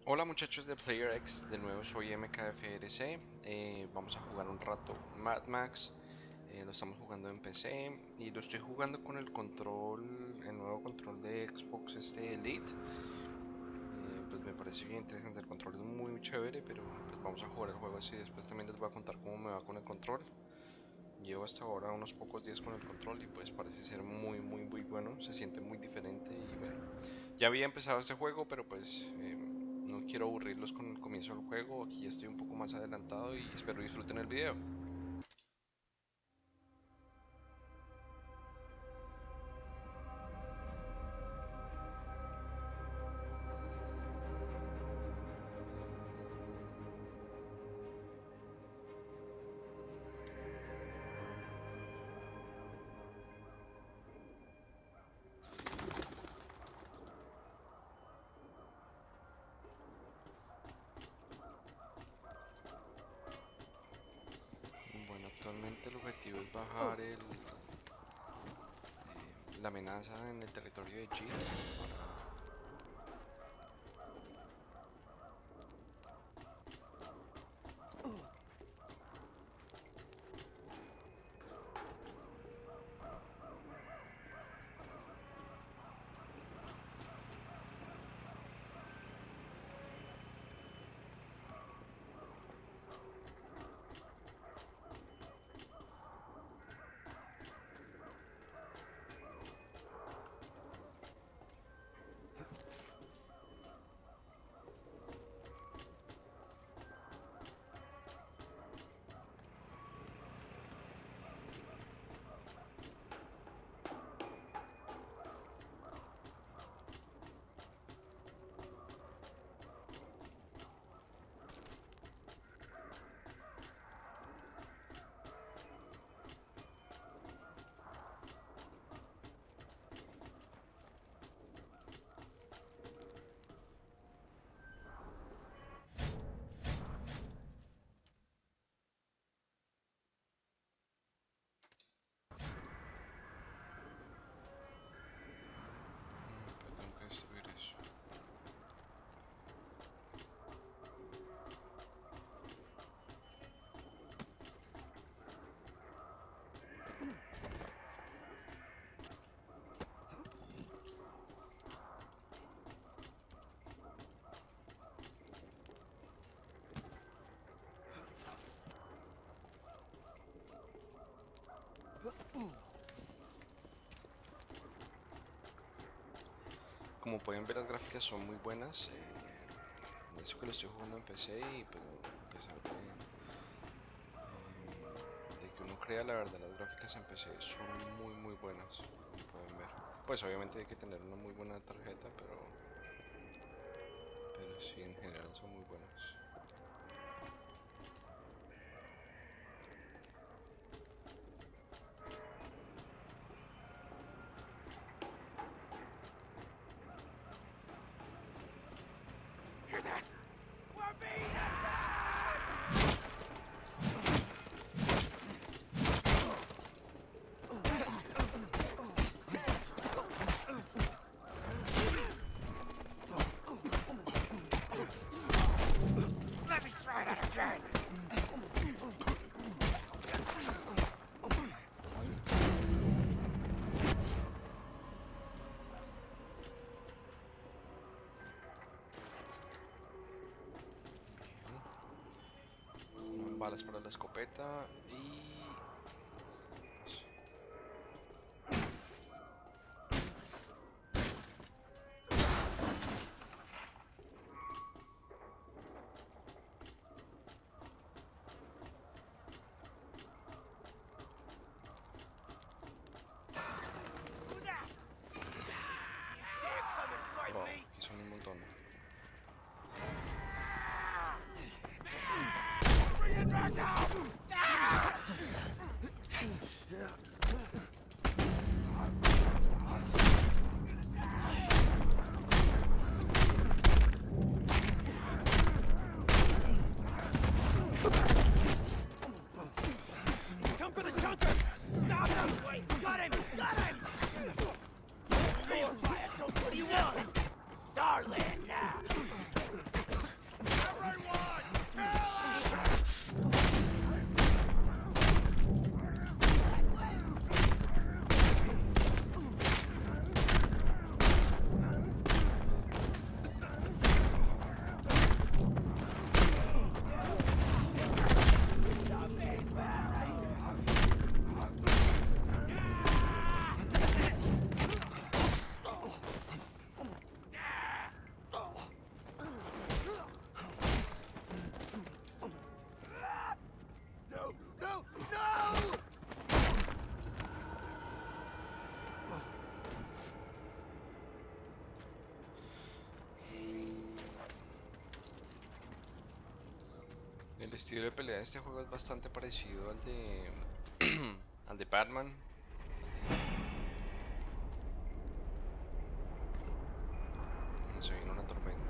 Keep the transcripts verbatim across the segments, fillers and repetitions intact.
Hola muchachos de PlayerX, de nuevo soy M K F R C. Eh, vamos a jugar un rato Mad Max. Eh, lo estamos jugando en P C y lo estoy jugando con el control, el nuevo control de Xbox este Elite. Eh, pues me parece bien interesante, el control es muy chévere, pero pues vamos a jugar el juego así. Después también les voy a contar cómo me va con el control. Llevo hasta ahora unos pocos días con el control y pues parece ser muy muy muy bueno, se siente muy diferente y bueno. Ya había empezado este juego, pero pues eh, no quiero aburrirlos con el comienzo del juego. Aquí ya estoy un poco más adelantado y espero disfruten el video. Bueno, actualmente el objetivo es bajar el, eh, la amenaza en el territorio de G para... Mm, pues tengo que destruir eso. Como pueden ver, las gráficas son muy buenas. Eh, eso que lo estoy jugando en P C y pues a pesar de, eh, de que uno crea, la verdad las gráficas en P C son muy muy buenas, como pueden ver. Pues obviamente hay que tener una muy buena tarjeta, pero pero sí, en general son muy buenos. Let me try that again! Bien. Balas para la escopeta y... Dare come and fight Wow, me! aquí son un montón. Bring it back now! estilo de pelea de este juego es bastante parecido al de al de Batman. Se viene una tormenta.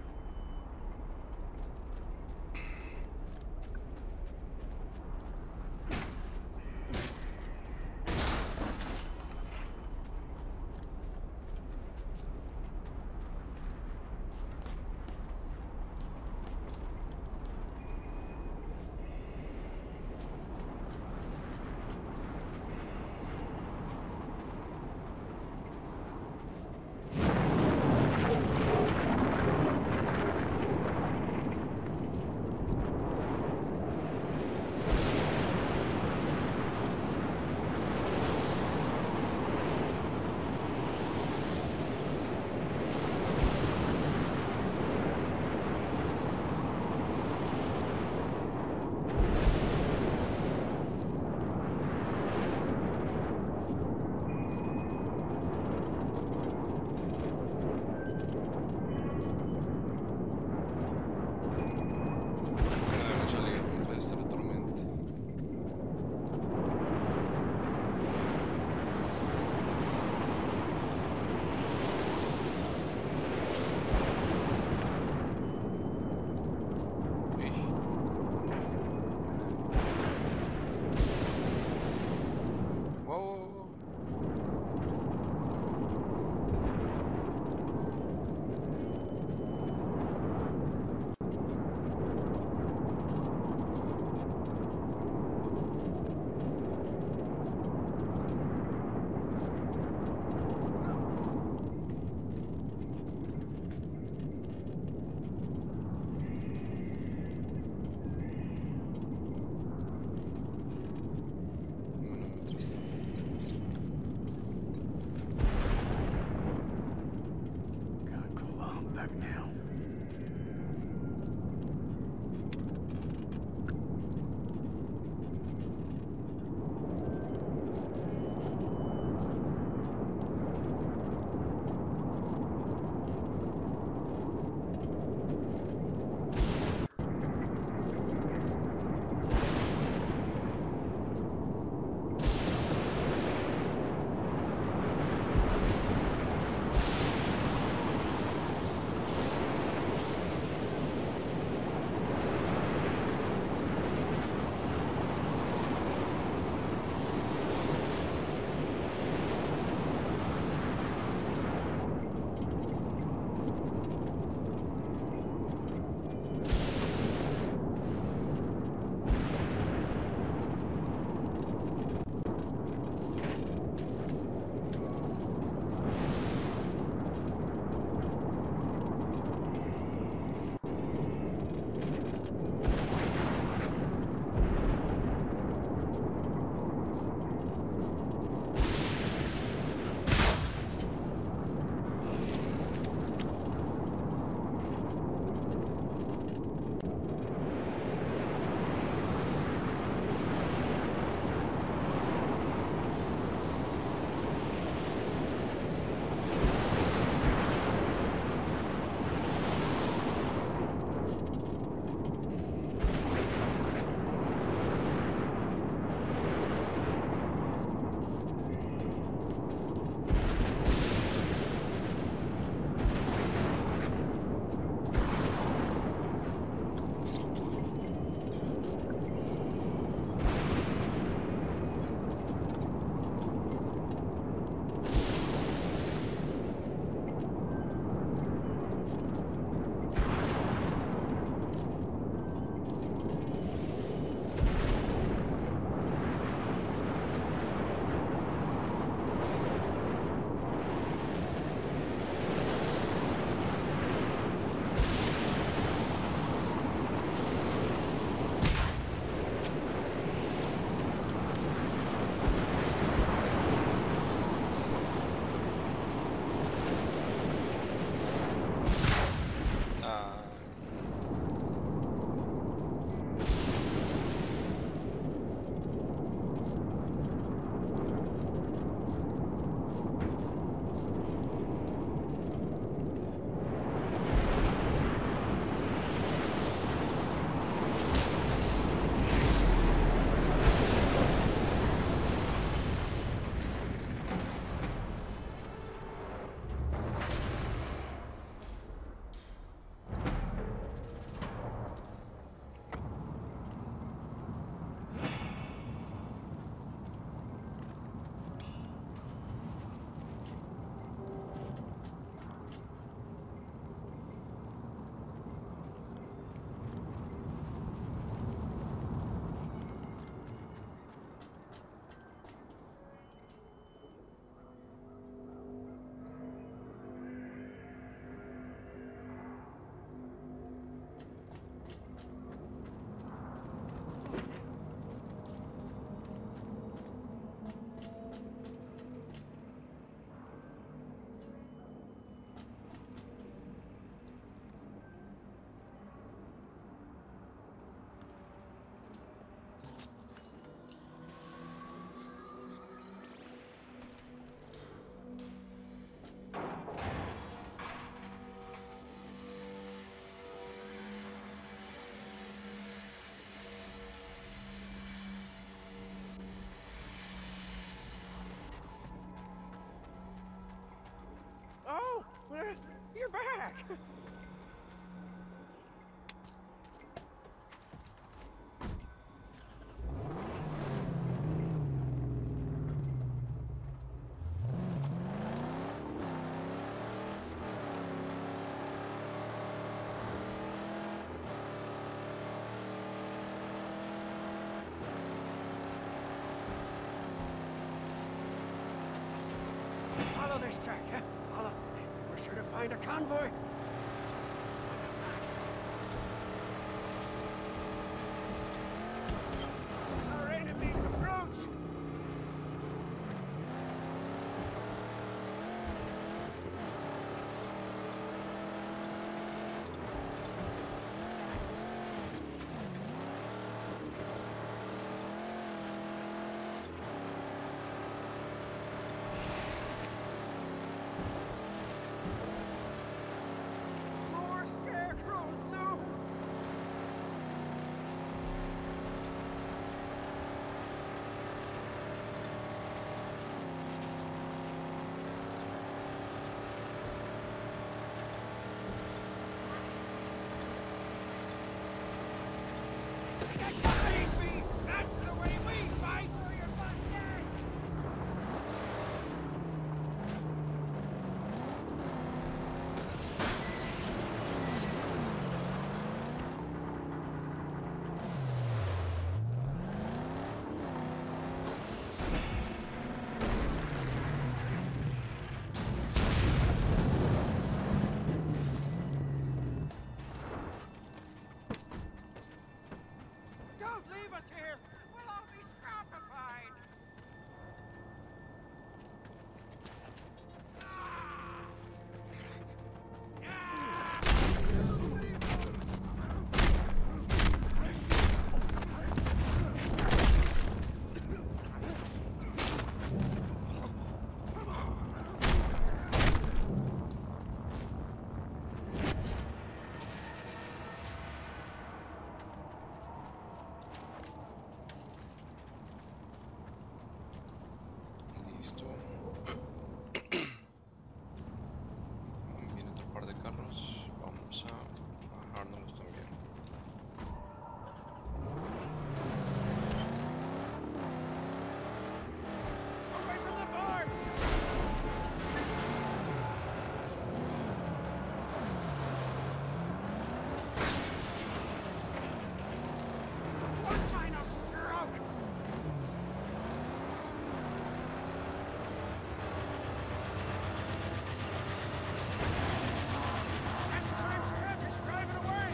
Debemos salir mientras esta la tormenta. Uy. Wow, wow, wow. Bueno, mientras tanto. Gotta cool off back now. you're back! Follow this track, huh? Follow. We're sure to find a convoy. Our enemies approach! More scarecrows, Lou! Believe me, that's the way we fight for your butt. Don't leave us here! We'll all be scrapified! Listo. Viene otro par de carros. Vamos a bajárnoslos también. Away from the barn! One final stroke! That's the insurgents driving away!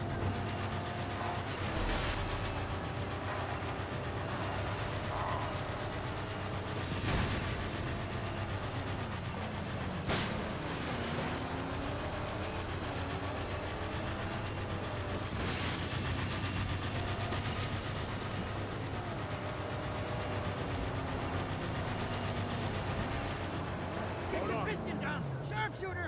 Get your piston down! Sharpshooter!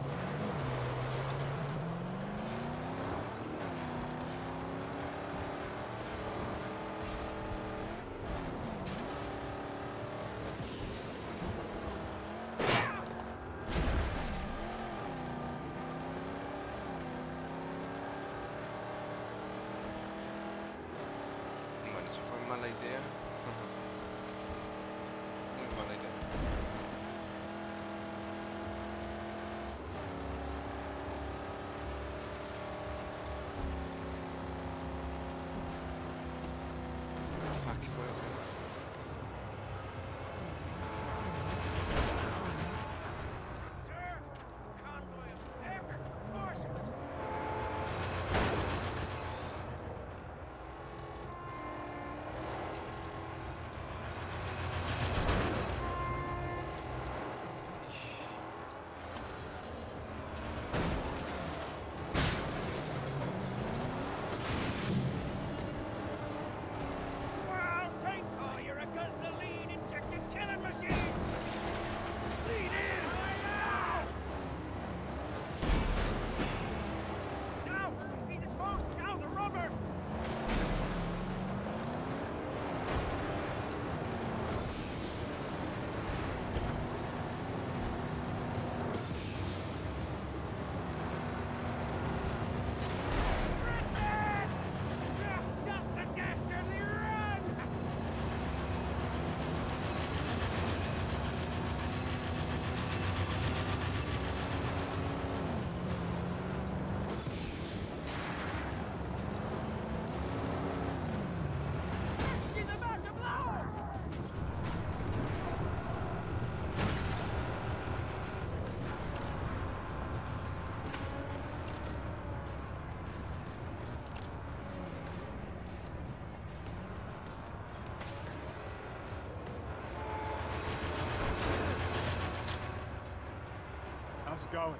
Bueno, eso fue mala idea. Muy mala idea. Ah, qué huevo. Sir! Convoy of epic proportions! going.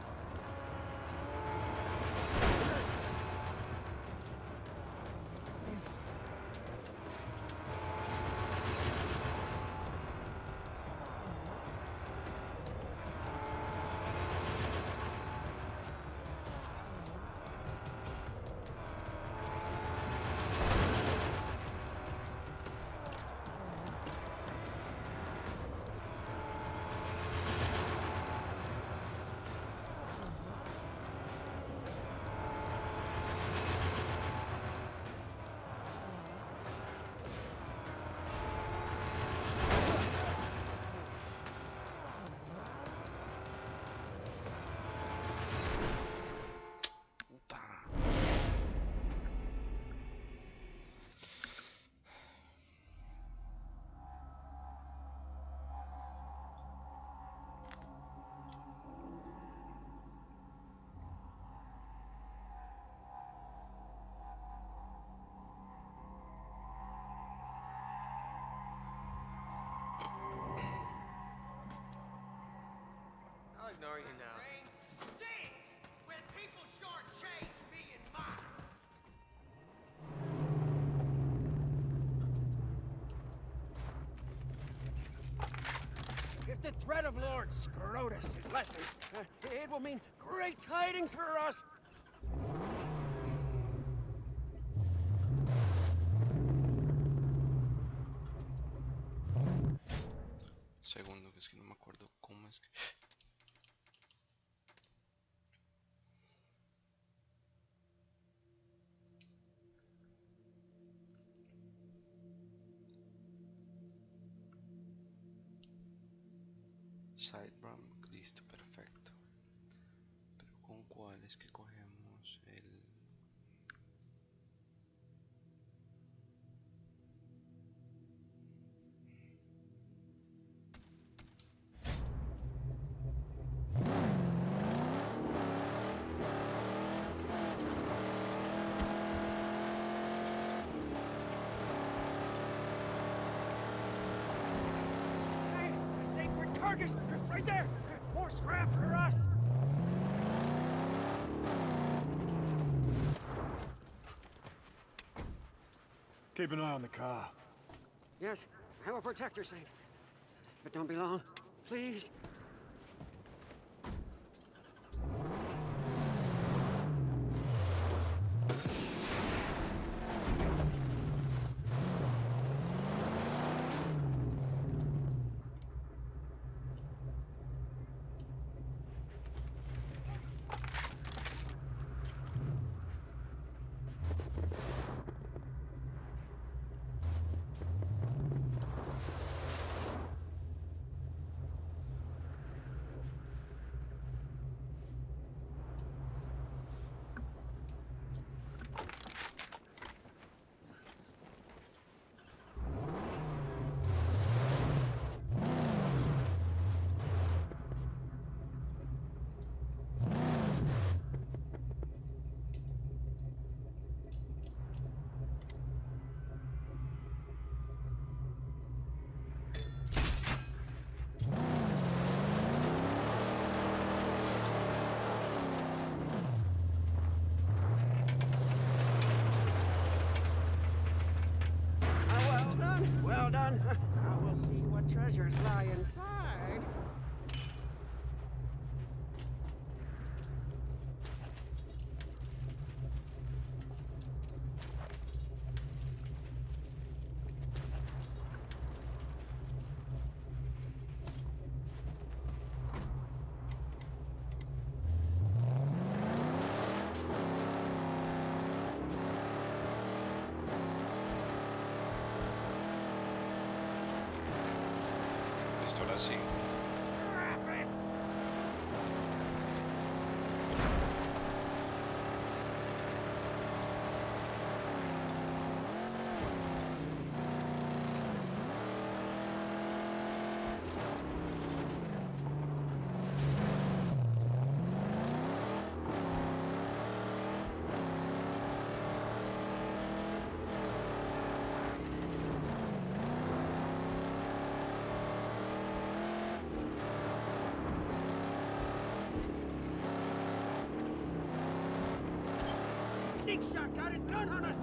I'll ignore you now. Train stinks when people shortchange me and mine. If the threat of Lord Scrotus is lessened, uh, it will mean great tidings for us. Segundo, que es que no me acuerdo cómo es que... Sidebrand, listo, perfecto. Pero ¿con cuál es que cogemos el...? Hey, a sacred carcass! Right there! More scrap for us! Keep an eye on the car. Yes, I will protect her, Saint. But don't be long, please. Well done. Now we'll see what treasures lie inside. Listo, ahora sí. Sneak shot got his gun on us!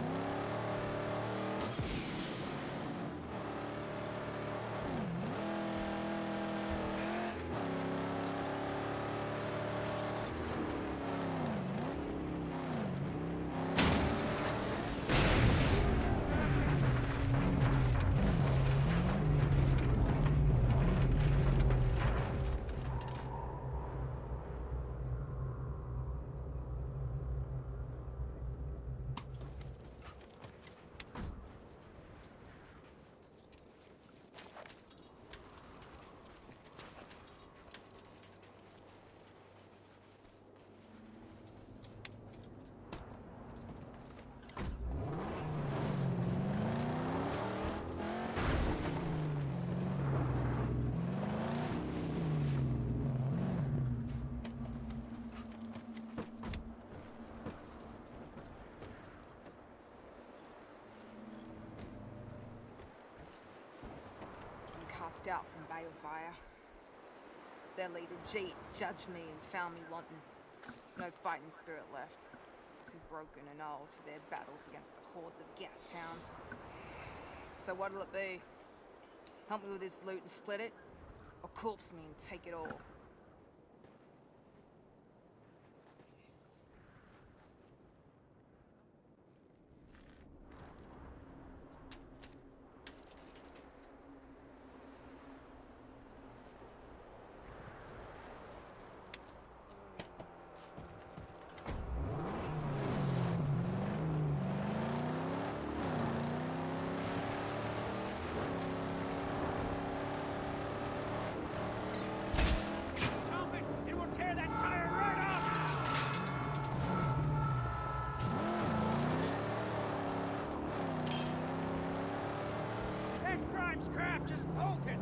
Cast out from Balefire. Their leader, Jeet, judged me and found me wanting. No fighting spirit left. Too broken and old for their battles against the hordes of Gastown. So what'll it be? Help me with this loot and split it? Or corpse me and take it all? Dump it! It will tear that tire right off! There's prime scrap just bolted!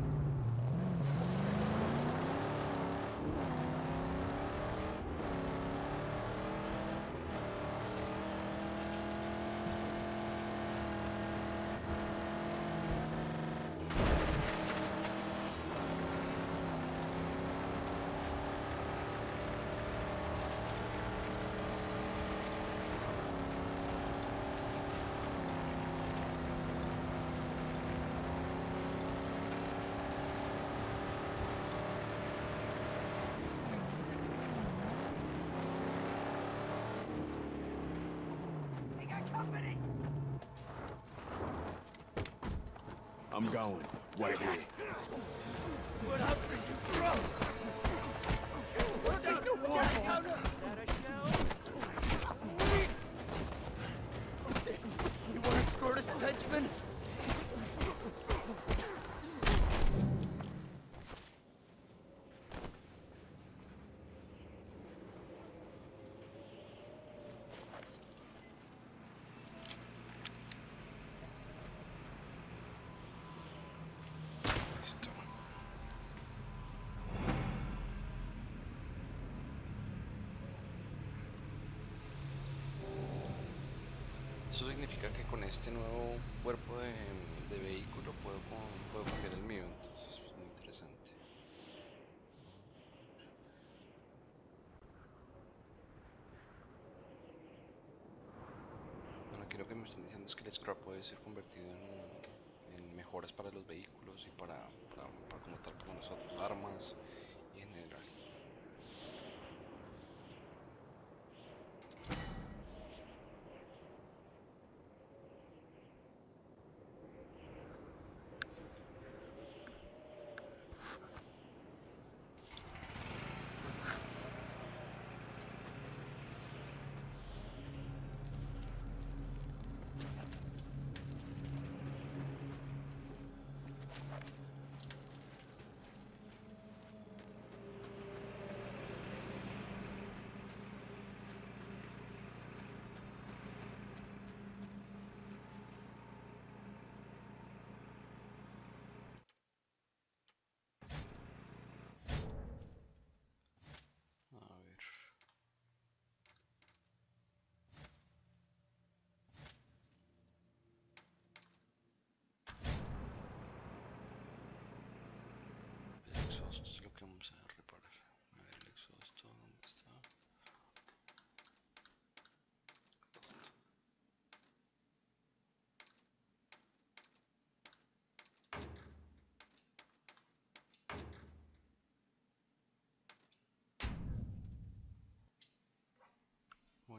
We got company! I'm going. Wait here. What up for you, bro? What's up? Is that a shell? You want to escort us as henchmen? Listo. Eso significa que con este nuevo cuerpo de, de vehículo puedo, con- puedo cambiar el mío, entonces es muy interesante. Bueno, aquí lo que me están diciendo es que el scrap puede ser convertido en, en mejoras para los vehículos y para, para, para como tal para nosotros, armas y en general.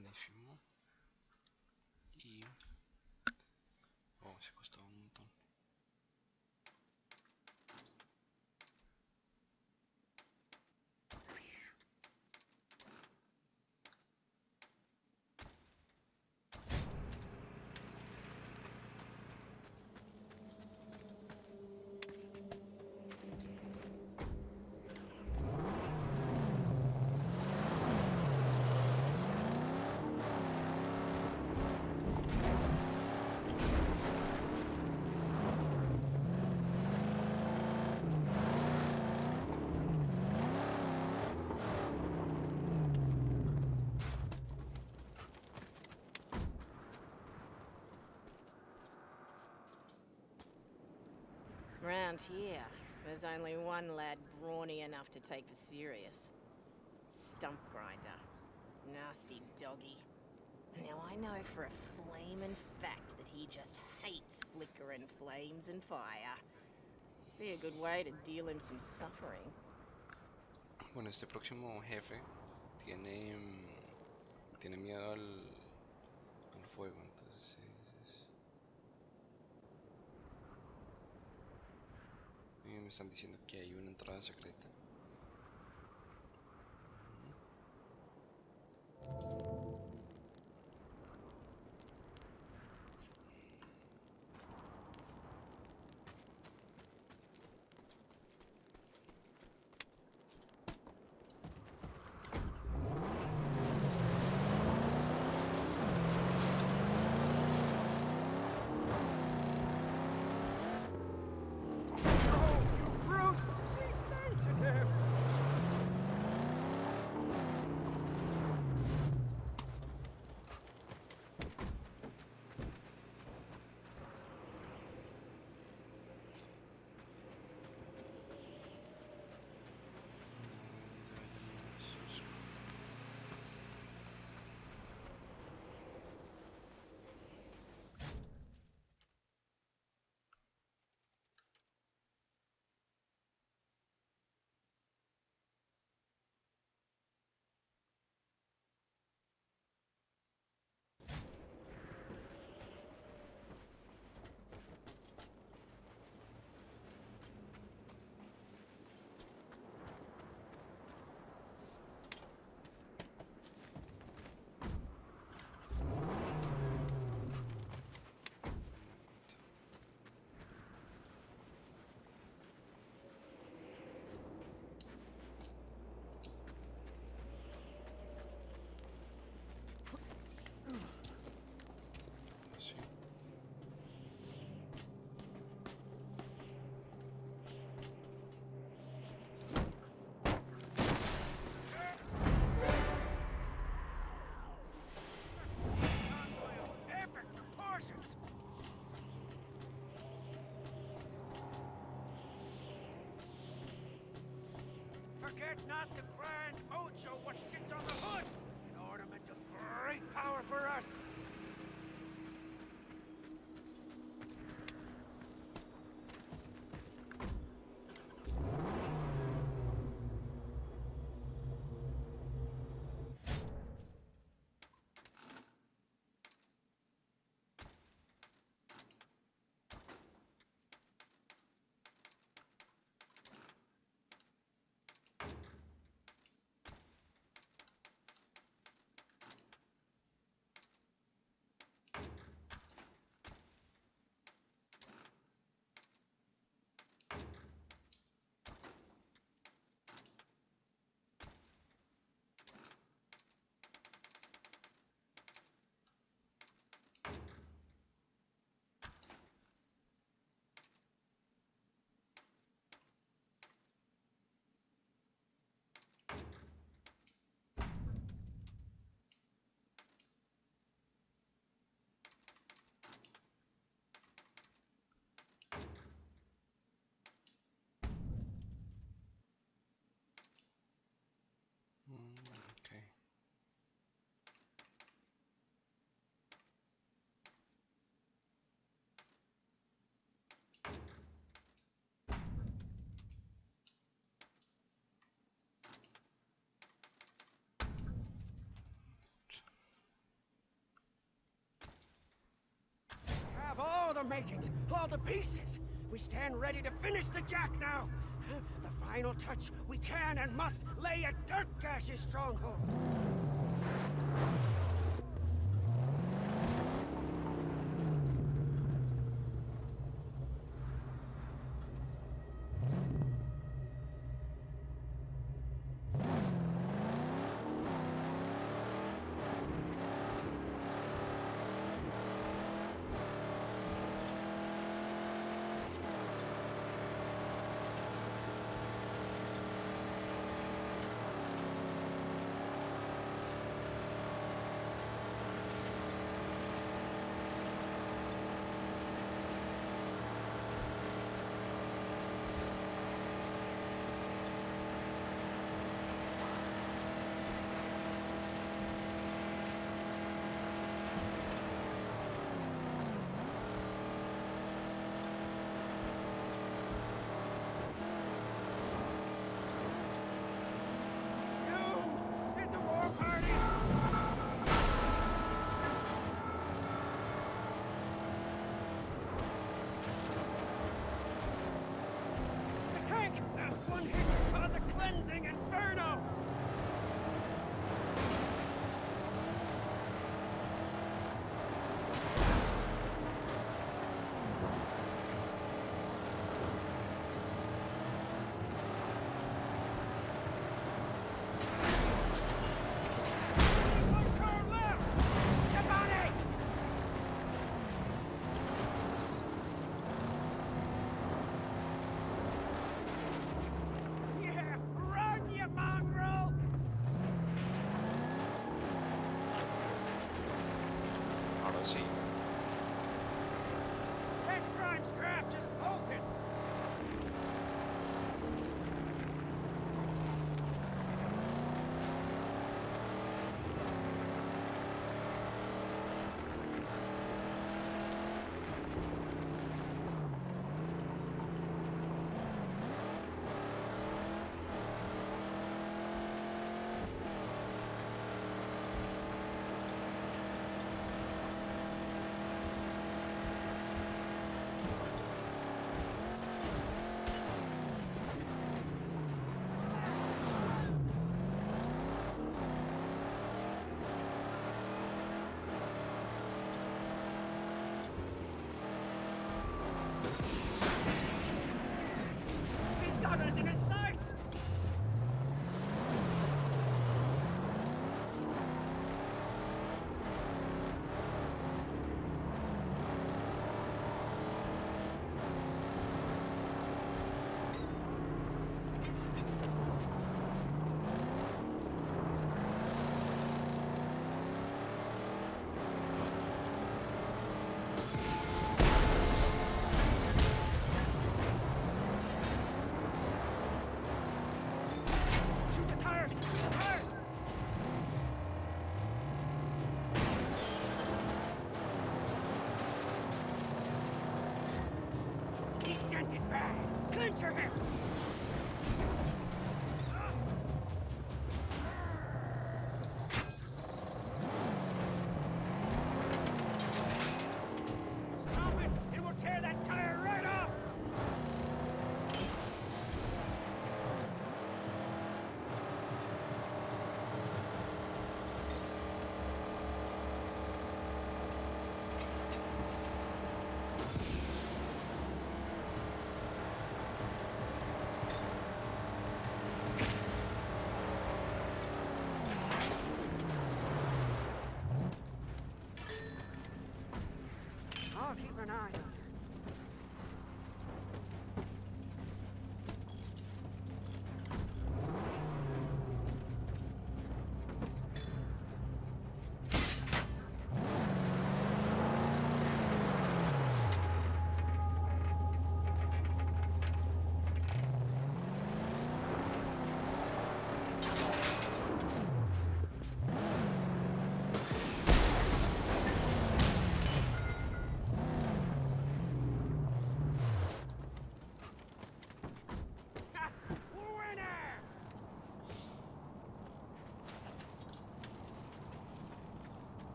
Buenísimo. Y... Oh, se costó un montón. Round here, there's only one lad brawny enough to take for serious. Stump Grinder. Nasty doggy. Now I know for a flamin' fact that he just hates flickering flames and fire. Be a good way to deal him some suffering. Bueno, este próximo jefe tiene mm, tiene miedo al, al fuego, entonces es- y me están diciendo que hay una entrada secreta. Oh, you brute! She's sensitive! Sí. Convoy of epic proportions! Forget not the grand Ocho what sits on the hood! An ornament of great power for us! the makings, all the pieces. We stand ready to finish the Jack now. The final touch we can and must lay at Dirtgash's stronghold. One hit will cause a cleansing inferno! One car left! Get on it! Yeah, run, you mongrel! Ahora sí. That prime scrap just bolted! He's got us in his sights! Shoot the tires! The tires! He's dented bad! Clincher him! Stop it! It will tear that tire right off! I'll keep an eye on her.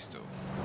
Listo.